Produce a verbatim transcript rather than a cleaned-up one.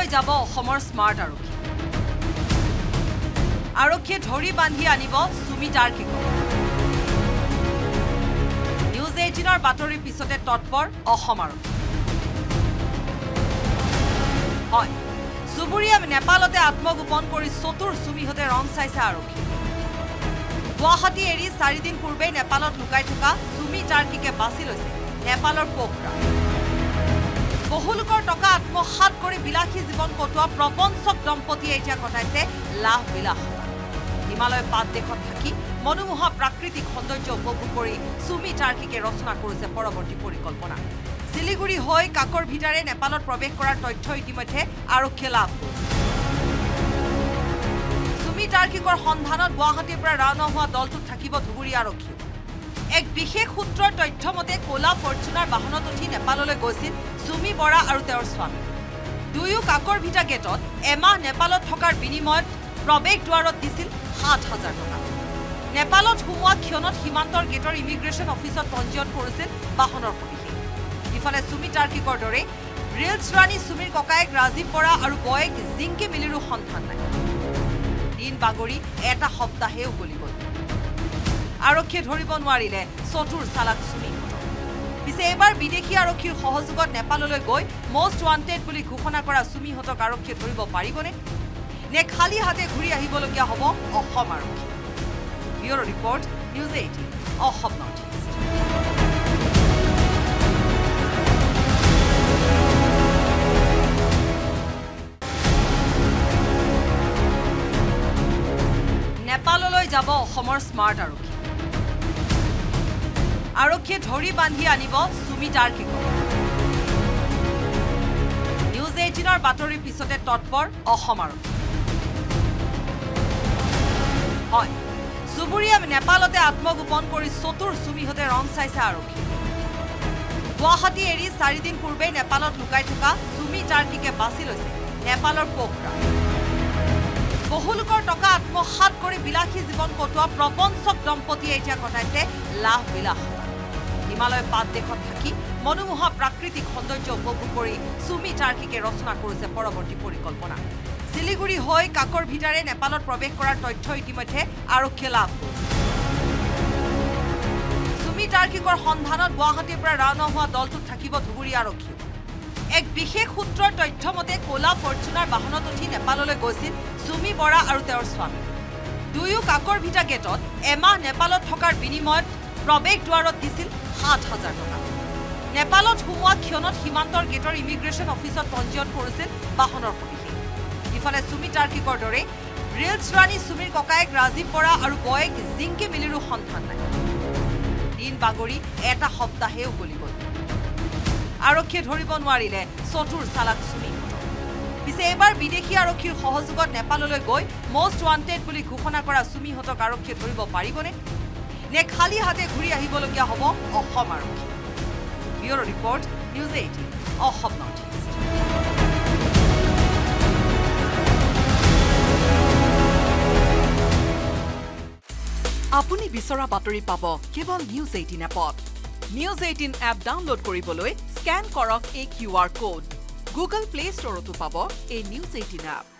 যাব অসমৰ স্মাৰ্ট আৰক্ষী আৰক্ষীয়ে ধৰি বান্ধি আনিব সুমি তাৰ্কিকক নিউজ এইটিন ৰ বাতৰিৰ পিছতে তৎপৰ অসম আৰক্ষী হয় সুবুৰীয়া নেপালতে আত্মগোপন কৰি চতুৰ সুমিহতে ৰং চাইছে আৰক্ষী গুৱাহাটী এৰি চাৰি দিন পূৰ্বে নেপালত লুকাই থকা সুমি তাৰ্কিকে বাছি লৈছে নেপালৰ পোখৰা বহুলোকৰ টকা আত্মসাত কৰি বিলাসী জীৱন কটোৱা প্ৰপঞ্চক দম্পতীয়ে এতিয়া কটাইছে লাভ বিলাসতা হিমালয় পাত দেশত থাকি মনোমোহা প্ৰাকৃতিক সৌন্দৰ্য উপভোগ কৰি সুমি তাৰ্কিকে ৰচনা কৰিছে পৰৱৰ্তী পৰিকল্পনা শিলিগুৰি হৈ কাকৰ ভিটাৰে নেপালত প্ৰৱেশ কৰাৰ তথ্য ইতিমধ্যে আৰক্ষীয়ে লাভ কৰিছে সুমি তাৰ্কিকৰ সন্ধানত গুৱাহাটীৰ পৰা ৰাওনা হোৱা দলটোত থাকিব ধুবুৰী আৰক্ষী এক বিশেষ সূত্ৰৰ তথ্য মতে কোলা ফৰ্চুনাৰ বাহনত উঠি নেপাললৈ গৈছিল সুমি বৰা আৰু তেওঁৰ স্বামী দুয়ো কাকৰ ভিটা গেটত এমাহ নেপালত থকাৰ বিনিময়ত প্ৰৱেশ দুৱাৰত দিছিল সাত হাজাৰ টকা নেপালত সোমোৱা ক্ষণত সীমান্তৰ গেটৰ ইমিগ্ৰেশ্যন অফিচত পঞ্জীয়ন কৰিছিল বাহনৰ সবিশেষ ইফালে সুমি তাৰ্কিকৰ দৰে ৰিলছ ৰাণী সুমিৰ ককায়েক ৰাজীৱ বৰা আৰু বয়েক জিংকি মিলিৰো সন্ধান নাই দিন বাগৰি এটা সপ্তাহে উগলি গ'ল আৰক্ষীয়ে ধৰিব নোৱাৰিলে চতুৰ চালাক সুমি পিছে এবাৰ বিদেশী আৰক্ষীৰ সহযোগত নেপাললৈ গৈ মষ্ট ৱান্টেড বুলি ঘোষণা কৰা সুমিহতক আৰক্ষীয়ে ধৰিব পাৰিবনে নে খালী হাতে ঘূৰি আহিবলগীয়া হ'ব অসম আৰক্ষী bureau' report news eighteen Assam north east নেপাললৈ যাব অসমৰ স্মাৰ্ট আৰক্ষী আৰক্ষীয়ে ধৰি বান্ধি আনিব সুমি তাৰ্কিকক নিউজ এইটিন ৰ বাতৰিৰ পিছতে তৎপৰ অসম আৰক্ষী হয় সুবুৰীয়া নেপালতে আত্মগোপন কৰি চতুৰ সুমিহতে ৰং চাইছে আৰক্ষী গুৱাহাটী এৰি চাৰি দিন পূৰ্বে নেপালত লুকাই থকা সুমি তাৰ্কিকে বাছি লৈছে নেপালৰ পোখৰা বহুলোকৰ টকা আত্মসাত কৰি বিলাসী জীৱন কটোৱা প্ৰপঞ্চক দম্পতীয়ে এতিয়া কটাইছে লাভ বিলাসতা হিমালয় পাত দেশত থাকি মনোমোহা প্ৰাকৃতিক সৌন্দৰ্য উপভোগ কৰি সুমি তাৰ্কিকে ৰচনা কৰিছে পৰৱৰ্তী পৰিকল্পনা শিলিগুৰি হৈ কাকৰ ভিটাৰে নেপালত প্ৰৱেশ কৰাৰ তথ্য ইতিমধ্যে আৰক্ষীয়ে লাভ কৰিছে সুমি তাৰ্কিকৰ সন্ধানত গুৱাহাটীৰ পৰা ৰাওনা হোৱা দলটোত থাকিব ধুবুৰী আৰক্ষী এক বিশেষ সূত্ৰৰ তথ্য মতে কোলা ফৰ্চুনাৰ বাহনত উঠি নেপাললৈ গৈছিল সুমি বৰা আৰু তেওঁৰ স্বামী দুয়ো কাকৰ ভিটা গেটত এমাহ নেপালত থকাৰ বিনিময়ত প্ৰৱেশ দুৱাৰত দিছিল সাত হাজাৰ টকা নেপালত সোমোৱা ক্ষণত সীমান্তৰ গেটৰ ইমিগ্ৰেশ্যন অফিচত পঞ্জীয়ন কৰিছিল বাহনৰ সবিশেষ ইফালে সুমি তাৰ্কিকৰ দৰে ৰিলছ ৰাণী সুমিৰ ককায়েক ৰাজীৱ বৰা আৰু বয়েক জিংকি মিলিৰো সন্ধান নাই দিন বাগৰি এটা সপ্তাহে উগলি গ'ল আৰক্ষীয়ে ধৰিব নোৱাৰিলে চতুৰ চালাক সুমিহতক পিছে এবাৰ বিদেশী আৰক্ষীৰ সহযোগত নেপাললৈ গৈ মষ্ট ৱান্টেড বুলি ঘোষণা কৰা সুমিহতক আৰক্ষীয়ে ধৰিব পাৰিবনে নে খালী হাতে ঘূৰি আহিবলগীয়া হ'ব অসম আৰক্ষী bureau' report news eighteen Assam north east আপুনি বিচৰা বাতৰি পাব কেৱল নিউজ এইটিন এপত নিউজ এইটিন এপ ডাউনলোড কৰিবলৈ স্কেন কৰক এই Q R code Google play ষ্টৰতো পাব এই নিউজ এইটিন এপ